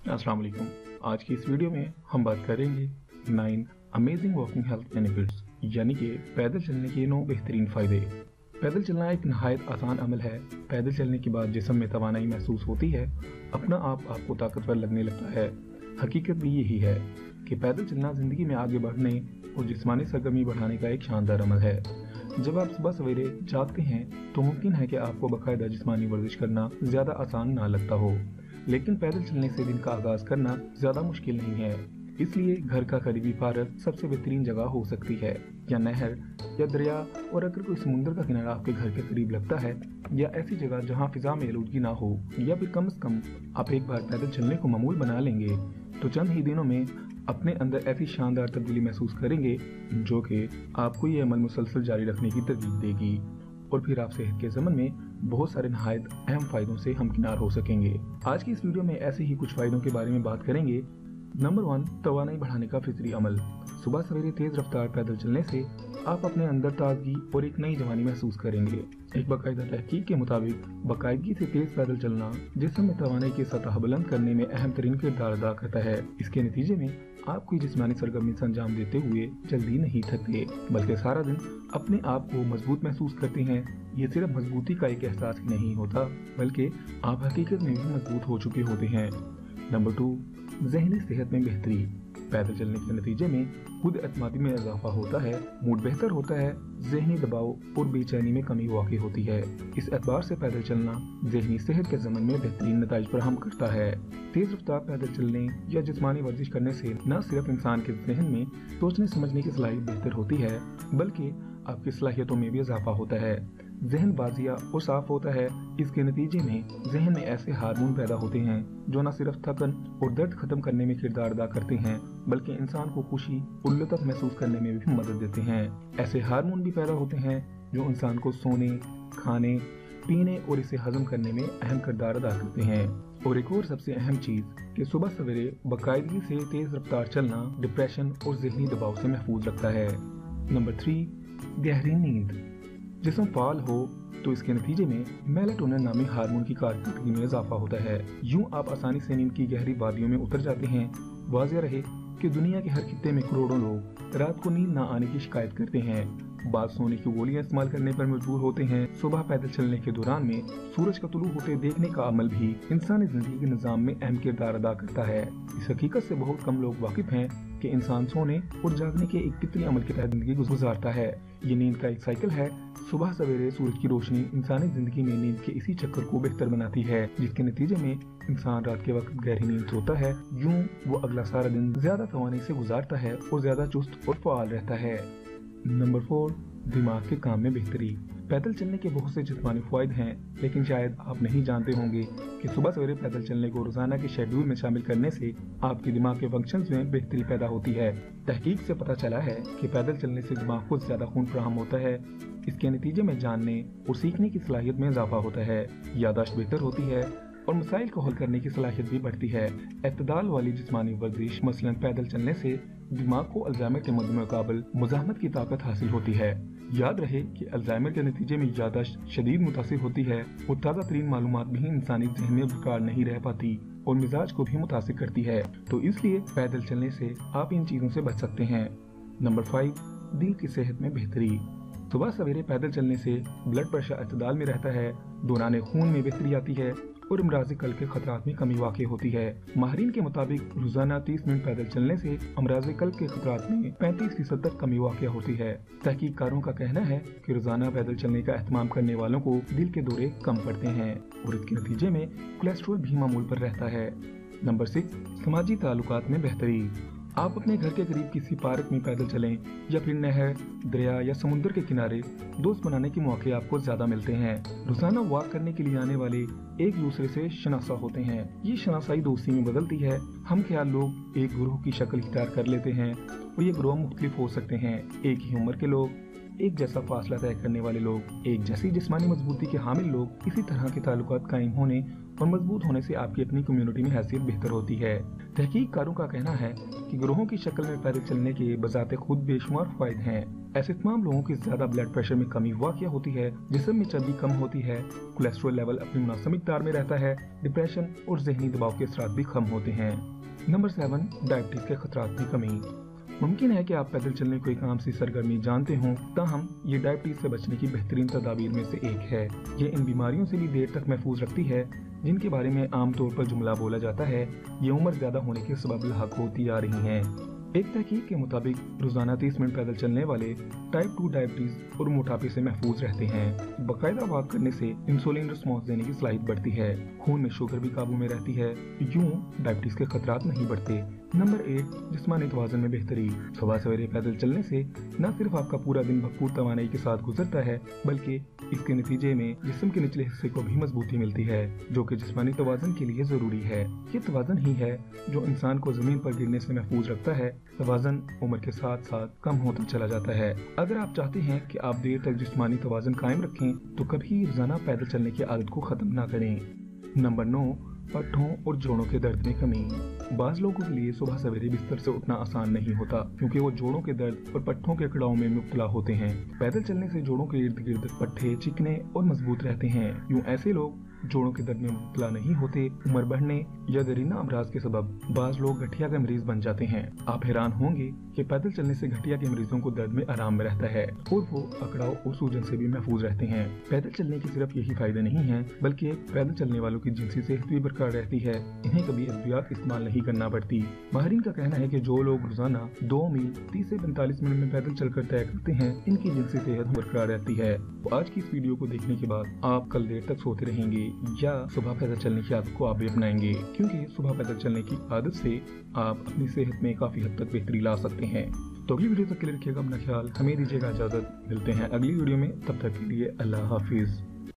अस्सलाम वालेकुम। आज की इस वीडियो में हम बात करेंगे 9 अमेजिंग वॉकिंग हेल्थ बेनिफिट्स, यानी कि पैदल चलने के 9 बेहतरीन फायदे। पैदल चलना एक नहायत आसान अमल है। पैदल चलने के बाद जिस्म में तवानाई महसूस होती है, अपना आप आपको ताकतवर लगने लगता है। हकीकत भी यही है कि पैदल चलना जिंदगी में आगे बढ़ने और जिस्मानी सरगर्मी बढ़ाने का एक शानदार अमल है। जब आप सुबह सवेरे जागते हैं तो मुमकिन है कि आपको बाकायदा जिस्मानी वर्जिश करना ज्यादा आसान ना लगता हो, लेकिन पैदल चलने से दिन का आगाज करना ज्यादा मुश्किल नहीं है। इसलिए घर का करीबी पार्क सबसे बेहतरीन जगह हो सकती है, या नहर या दरिया, और अगर कोई समुद्र का किनारा आपके घर के करीब लगता है, या ऐसी जगह जहां फिजा में आलूदगी ना हो, या फिर कम से कम आप एक बार पैदल चलने को मामूल बना लेंगे तो चंद ही दिनों में अपने अंदर ऐसी शानदार तब्दीली महसूस करेंगे जो कि आपको ये अमल मुसलसल जारी रखने की तरगीब देगी, और फिर आप सेहत के ज़मन में बहुत सारे नहायत अहम फायदों से हमकिनार हो सकेंगे। आज की इस वीडियो में ऐसे ही कुछ फायदों के बारे में बात करेंगे। नंबर 1, तवानाई बढ़ाने का फितरी अमल। सुबह सवेरे तेज रफ्तार पैदल चलने से आप अपने अंदर ताजगी और एक नई जवानी महसूस करेंगे। एक बाकायदा तहकीक के मुताबिक बाकायदगी से तेज पैदल चलना जिस्म में तवानाई की सतह बुलंद करने में अहम तरीन किरदार अदा करता है। इसके नतीजे में आप कोई जिस्मानी सरगर्मी से अंजाम देते हुए जल्दी नहीं थकते, बल्कि सारा दिन अपने आप को मजबूत महसूस करते हैं। ये सिर्फ मजबूती का एक एहसास ही नहीं होता, बल्कि आप हकीकत में भी मजबूत हो चुके होते हैं। नंबर 2, ज़हनी सेहत में बेहतरी। पैदल चलने के नतीजे में खुद एतमादी में इजाफा होता है, मूड बेहतर होता है, ज़हनी दबाव और बेचैनी में कमी वाक़ई होती है। इस एतबार से पैदल चलना ज़हनी सेहत के ज़मन में बेहतरीन नताइज फराहम करता है। तेज रफ्तार पैदल चलने या जिस्मानी वर्जिश करने से न सिर्फ इंसान के जहन में सोचने समझने की सलाहियत बेहतर होती है, बल्कि आपकी सलाहियतों में भी इजाफा होता है। जहन बाजिया और साफ होता है। इसके नतीजे में जहन में ऐसे हार्मोन पैदा होते हैं जो न सिर्फ थकन और दर्द खत्म करने में किरदार अदा करते हैं, बल्कि इंसान को खुशी और लुत्फ महसूस करने में भी मदद देते हैं। ऐसे हार्मोन भी पैदा होते हैं जो इंसान को सोने, खाने, पीने और इसे हजम करने में अहम किरदार अदा करते हैं। और एक और सबसे अहम चीज कि सुबह सवेरे बाकायदगी से तेज रफ्तार चलना डिप्रेशन और जहनी दबाव से महफूज रखता है। नंबर 3, गहरी नींद। जिस्म फाल हो तो इसके नतीजे में मेलाटोनिन नामी हार्मोन की कारकर्दगी में इजाफा होता है। यूं आप आसानी से नींद की गहरी वादियों में उतर जाते हैं। वाज़ेह रहे कि दुनिया के हर खित्ते में करोड़ों लोग रात को नींद न आने की शिकायत करते हैं। बाद सोने की गोलियां इस्तेमाल करने पर मजबूर होते हैं। सुबह पैदल चलने के दौरान में सूरज का तुलू होते देखने का अमल भी इंसानी जिंदगी के निजाम में अहम किरदार अदा करता है। इस हकीकत से बहुत कम लोग वाकिफ हैं कि इंसान सोने और जागने के एक फितरी अमल के तहत जिंदगी गुजारता है। ये नींद का एक साइकिल है। सुबह सवेरे सूरज की रोशनी इंसानी जिंदगी में नींद के इसी चक्कर को बेहतर बनाती है, जिसके नतीजे में इंसान रात के वक्त गहरी नींद सोता है। यूं वो अगला सारा दिन ज्यादा तवानी से गुजारता है और ज्यादा चुस्त और फाल रहता है। नंबर 4, दिमाग के काम में बेहतरी। पैदल चलने के बहुत से जिस्मानी फायदे हैं, लेकिन शायद आप नहीं जानते होंगे कि सुबह सवेरे पैदल चलने को रोजाना के शेड्यूल में शामिल करने से आपके दिमाग के फंक्शंस में बेहतरी पैदा होती है। तहकीक से पता चला है कि पैदल चलने से दिमाग को ज्यादा खून फराहम होता है। इसके नतीजे में जानने और सीखने की सलाहियत में इजाफा होता है, याददाश्त बेहतर होती है और मसाइल को हल करने की सलाहियत भी बढ़ती है। एतदाल वाली जिस्मानी वर्जिश मसलन पैदल चलने से दिमाग को अल्जाइमर के मुकाबले मुजाहमत की ताकत हासिल होती है। याद रहे कि अल्जाइमर के नतीजे में याददाश्त शदीद मुतासिर होती है और ताज़ा तरीन मालूमात भी इंसानी ज़हन में बरकरार नहीं रह पाती और मिजाज को भी मुतासिर करती है। तो इसलिए पैदल चलने से आप इन चीजों से बच सकते हैं। नंबर 5, दिल की सेहत में बेहतरी। सुबह सवेरे पैदल चलने से ब्लड प्रेशर अतदाल में रहता है, दौरान खून में बेहतरी आती है और अमराज़ कल्ब के खतरात में कमी वाक़ई होती है। माहिरीन के मुताबिक रोजाना 30 मिनट पैदल चलने से अमराज़ कल्ब के खतरात में 35% तक कमी वाक़ई होती है। तहकीककारों का कहना है कि रोजाना पैदल चलने का एहतमाम करने वालों को दिल के दौरे कम पड़ते हैं और इसके नतीजे में कोलेस्ट्रॉल भी मामूल पर रहता है। नंबर 6, समाजी ताल्लुकात में बेहतरी। आप अपने घर के करीब किसी पार्क में पैदल चलें या फिर नहर, दरिया या समुद्र के किनारे, दोस्त बनाने के मौके आपको ज्यादा मिलते हैं। रोजाना वॉक करने के लिए आने वाले एक दूसरे से शनासा होते हैं। ये शनासाई दोस्ती में बदलती है। हम ख्याल लोग एक ग्रोह की शक्ल इख्तियार कर लेते हैं और ये ग्रोह मुख्तलिफ हो सकते हैं। एक ही उम्र के लोग, एक जैसा फासला तय करने वाले लोग, एक जैसी जिस्मानी मजबूती के हामिल लोग, इसी तरह के ताल्लुकात कायम होने और मजबूत होने से आपकी अपनी कम्युनिटी में हैसियत बेहतर होती है। तहकीककारों का कहना है कि ग्रोहों की शक्ल में पैदल चलने के बजाते खुद बेशुमार फायदे हैं। ऐसे तमाम लोगों की ज्यादा ब्लड प्रेशर में कमी वाक़या होती है, जिस्म में चर्बी कम होती है, कोलेस्ट्रॉल लेवल अपनी मुनासिब मिक़दार में रहता है, डिप्रेशन और ज़हनी दबाव के असरात भी कम होते हैं। नंबर 7, डायबिटीज के खतरात में कमी। मुमकिन है कि आप पैदल चलने को एक आम सी सरगर्मी जानते हों, ताहम ये डायबिटीज से बचने की बेहतरीन तदाबीर में से एक है। ये इन बीमारियों से भी देर तक महफूज रखती है जिनके बारे में आम तौर पर जुमला बोला जाता है, ये उम्र ज्यादा होने के सबब लाहक होती आ रही हैं। एक तहकीक के मुताबिक रोजाना 30 मिनट पैदल चलने वाले टाइप 2 डायबिटीज और मोटापे से महफूज रहते हैं। बाकायदा वॉक करने से इंसुलिन रिस्पॉन्स देने की सलाहियत बढ़ती है, खून में शुगर भी काबू में रहती है, यूं डायबिटीज के खतरात नहीं बढ़ते। नंबर 8, जिस्मानी तवाज़ुन में बेहतरी। सुबह सवेरे पैदल चलने से न सिर्फ आपका पूरा दिन भरपूर तवानाई के साथ गुजरता है, बल्कि इसके नतीजे में जिस्म के निचले हिस्से को भी मजबूती मिलती है, जो कि जिस्मानी तवाज़ुन के लिए जरूरी है। ये तवाज़ुन ही है जो इंसान को जमीन पर गिरने से महफूज रखता है। तवाज़ुन उम्र के साथ साथ कम होता चला जाता है। अगर आप चाहते हैं कि आप देर तक जिस्मानी तवाज़ुन कायम रखें, तो कभी रोजाना पैदल चलने की आदत को खत्म ना करें। नंबर 9, पट्ठों और जोड़ों के दर्द में कमी। बाज लोगों के लिए सुबह सवेरे बिस्तर से उठना आसान नहीं होता, क्योंकि वो जोड़ों के दर्द और पट्ठों के कड़ाव में मुब्तला होते हैं। पैदल चलने से जोड़ों के इर्द गिर्द पट्ठे चिकने और मजबूत रहते हैं। यूं ऐसे लोग जोड़ों के दर्द में मुब्तला नहीं होते। उम्र बढ़ने या देरीना अमराज के सबब बाज लोग गठिया के मरीज बन जाते हैं। आप हैरान होंगे कि पैदल चलने से गठिया के मरीजों को दर्द में आराम में रहता है और वो अकड़ाव और सूजन से भी महफूज रहते हैं। पैदल चलने के सिर्फ यही फायदे नहीं हैं, बल्कि पैदल चलने वालों की जिनसी सेहत भी बरकरार रहती है। इन्हें कभी अद्वियात इस्तेमाल नहीं करना पड़ती। माहिरीन का कहना है कि जो लोग रोजाना 2 मील 30 से 45 मिनट में पैदल चलकर तय करते हैं, इनकी जिनसी सेहत बरकरार रहती है। तो आज की इस वीडियो को देखने के बाद आप कल देर तक सोते रहेंगे या सुबह पैदल चलने की आदत को आप भी अपनाएंगे, क्योंकि सुबह पैदल चलने की आदत से आप अपनी सेहत में काफी हद तक बेहतरी ला सकते हैं। तो अगली वीडियो तक के लिए रखिएगा अपना ख्याल, हमें दीजिएगा इजाजत। मिलते हैं अगली वीडियो में, तब तक के लिए अल्लाह हाफिज।